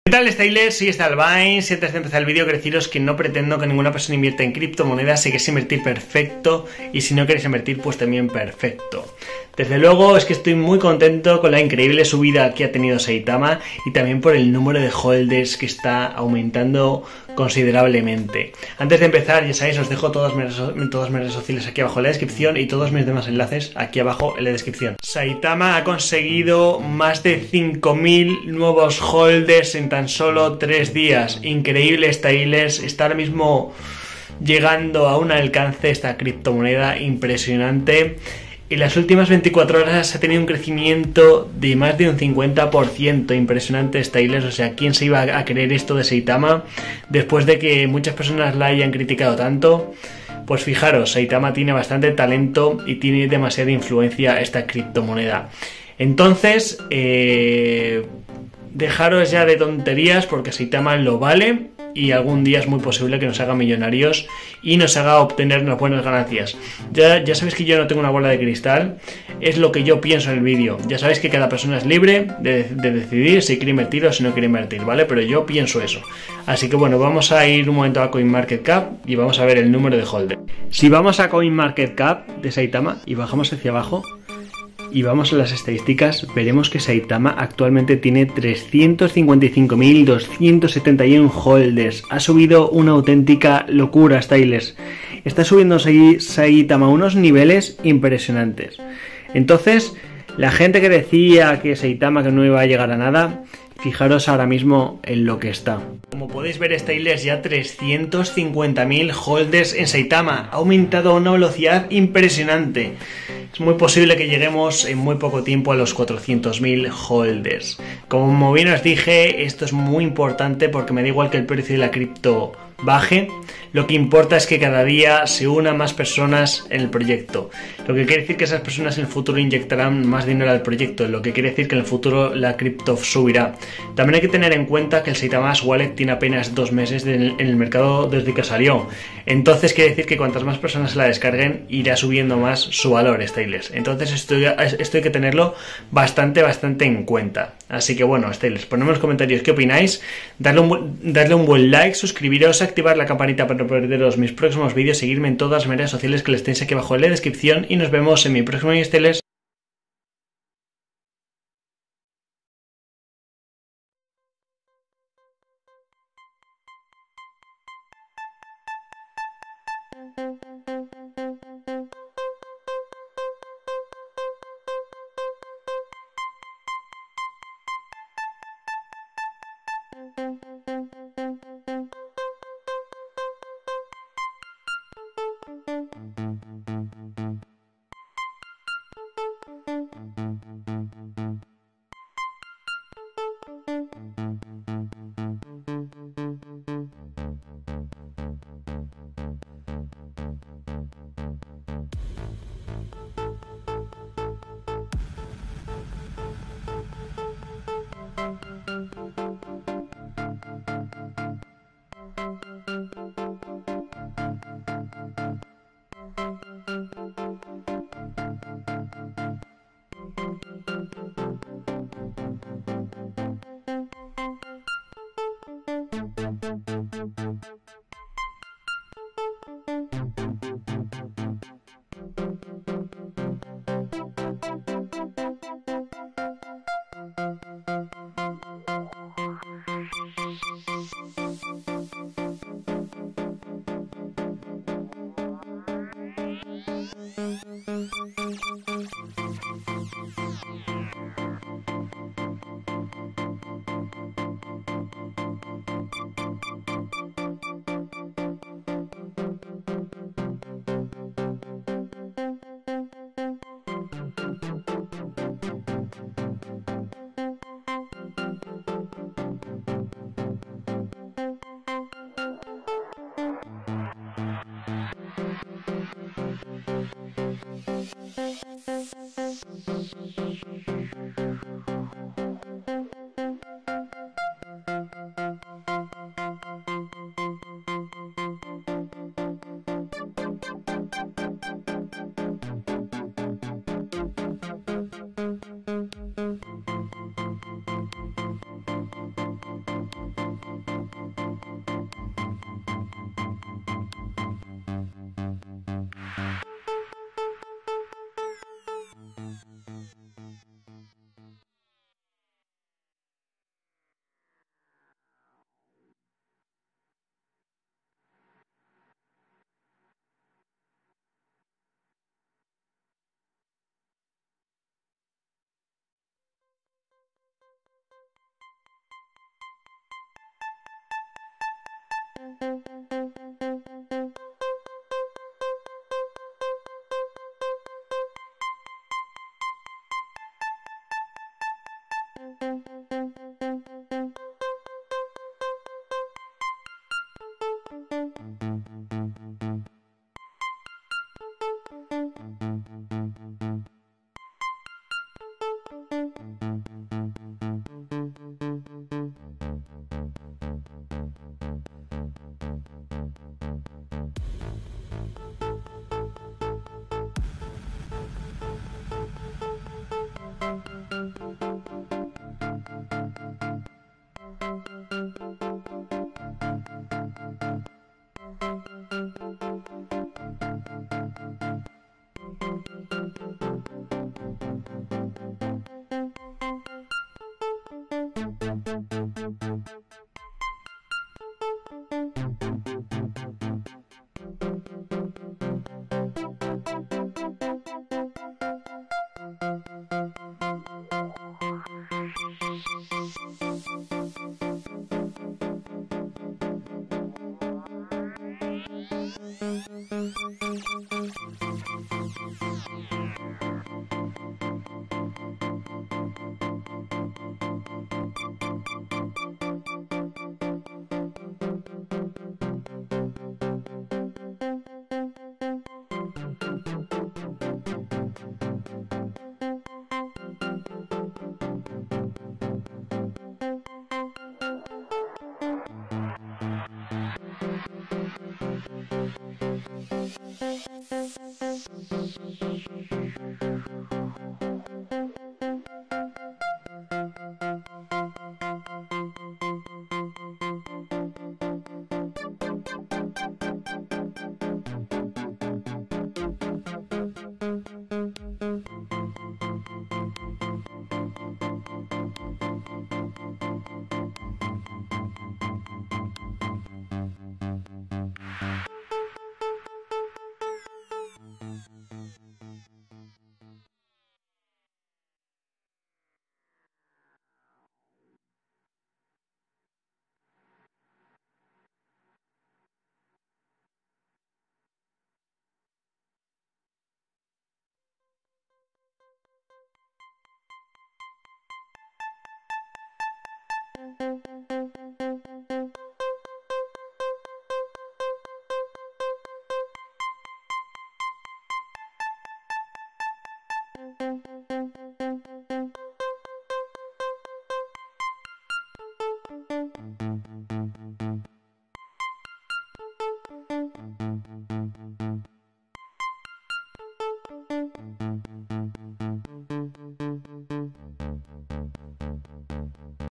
¿Qué tal, Stylers? Soy Stalvines y antes de empezar el vídeo quiero deciros que no pretendo que ninguna persona invierta en criptomonedas. Si queréis invertir, perfecto, y si no queréis invertir, pues también perfecto. Desde luego es que estoy muy contento con la increíble subida que ha tenido Saitama y también por el número de holders que está aumentando considerablemente. Antes de empezar, ya sabéis, os dejo todas mis redes sociales aquí abajo en la descripción y todos mis demás enlaces aquí abajo en la descripción. Saitama ha conseguido más de 5.000 nuevos holders en tan solo 3 días. Increíble, Stylers. Está ahora mismo llegando a un alcance esta criptomoneda impresionante. En las últimas 24 horas ha tenido un crecimiento de más de un 50%. Impresionante, Stylers. O sea, ¿quién se iba a creer esto de Saitama después de que muchas personas la hayan criticado tanto? Pues fijaros, Saitama tiene bastante talento y tiene demasiada influencia esta criptomoneda. Entonces, dejaros ya de tonterías porque Saitama lo vale y algún día es muy posible que nos haga millonarios y nos haga obtener unas buenas ganancias. Ya sabéis que yo no tengo una bola de cristal, es lo que yo pienso en el vídeo. Ya sabéis que cada persona es libre de decidir si quiere invertir o si no quiere invertir, ¿vale? Pero yo pienso eso. Así que bueno, vamos a ir un momento a CoinMarketCap y vamos a ver el número de holder. Si vamos a CoinMarketCap de Saitama y bajamos hacia abajo y vamos a las estadísticas, veremos que Saitama actualmente tiene 355.271 holders. Ha subido una auténtica locura, Stylers. Está subiendo Saitama a unos niveles impresionantes. Entonces, la gente que decía que Saitama que no iba a llegar a nada, fijaros ahora mismo en lo que está. Como podéis ver, Stylers, ya 350.000 holders en Saitama. Ha aumentado a una velocidad impresionante. Es muy posible que lleguemos en muy poco tiempo a los 400.000 holders. Como bien os dije, esto es muy importante porque me da igual que el precio de la cripto baje. Lo que importa es que cada día se unan más personas en el proyecto. Lo que quiere decir que esas personas en el futuro inyectarán más dinero al proyecto. Lo que quiere decir que en el futuro la cripto subirá. También hay que tener en cuenta que el Saitama Wallet tiene apenas 2 meses en el mercado desde que salió. Entonces quiere decir que cuantas más personas la descarguen, irá subiendo más su valor, Stylers. Entonces esto hay que tenerlo bastante en cuenta. Así que bueno, Stylers, ponedme en los comentarios qué opináis. Darle un buen like, suscribiros, activar la campanita para no perderos mis próximos vídeos, seguirme en todas las redes sociales que les tenéis aquí abajo en la descripción y nos vemos en mi próximo vídeo, Stylers.